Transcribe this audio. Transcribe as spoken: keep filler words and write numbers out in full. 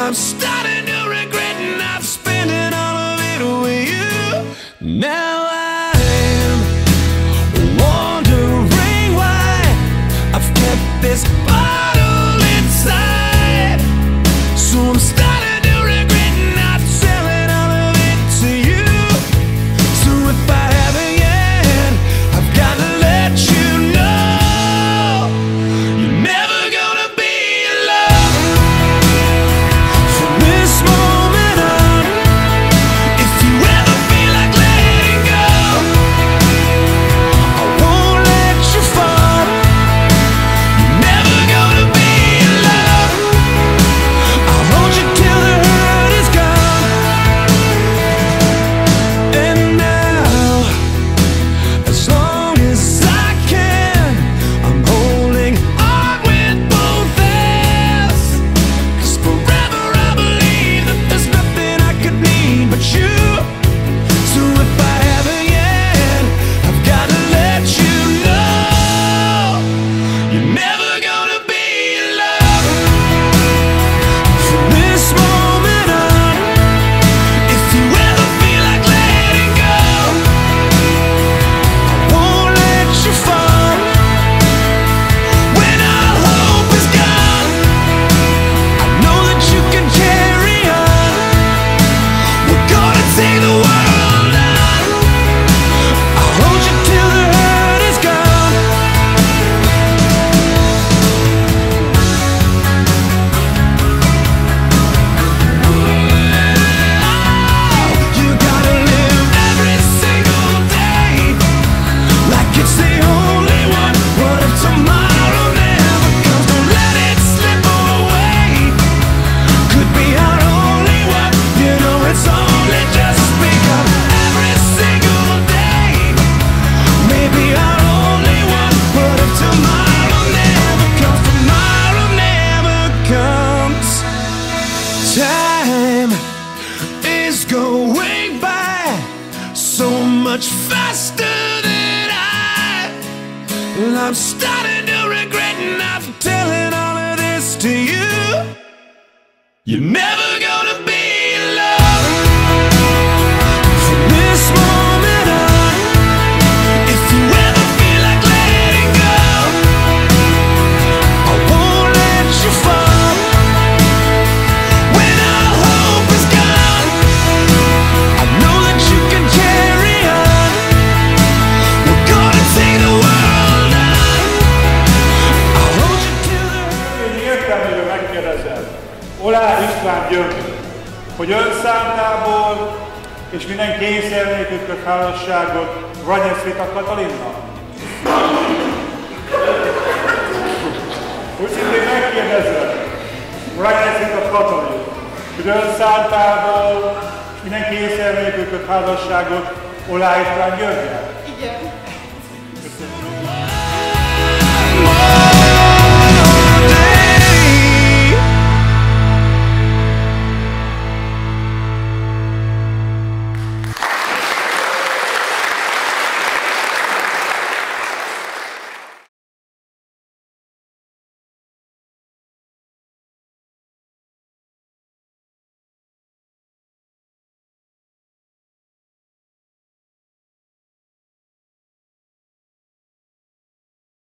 I'm starting to regret, and I'm spending all of it with you. Now I'm wondering why I've kept this bottle inside. So I'm starting to regret not selling all of it to you. So if I haven't yet, I've got to let you know you're never gonna be alone from this moment on. If you ever feel like letting go, I won't let you fall. You're never gonna be alone. I'll hold you till the hurt is gone. And now, as long as I can, I'm holding on with both hands. 'Cause forever I believe that there's nothing I could need but you. So if I haven't yet, I've got to let you know you're never gonna be alone from this moment on. If you ever feel like letting go, I won't let you fall. When all hope is gone, I know that you can carry on. We're gonna take the world on. I'll hold you till the hurt is gone. You gotta live every single day like it's the only one. What if tomorrow never comes? Don't let it slip away. Could be our only one. You know it's only just begun. Every single day, maybe our only one. What if tomorrow never comes? Tomorrow never comes. Time is going by so much faster than I. Well, I'm starting to regret not telling all of this to you. You're never gonna be alone from this moment on. If you ever feel like letting go, I won't let you fall. When all hope is gone, I know that you can carry on. We're gonna take the world on. I'll hold you till the hurt. Értelmében megkérdezem Olár István György, hogy önszántából és minden kényszer nélkül köt házasságot Ranyesz Rita Katalinnal? Úgy szintén megkérdezem Ranyesz Rita Katalin, hogy önszántából és minden kényszer nélkül köt házasságot Olár István Györgyel? Igen.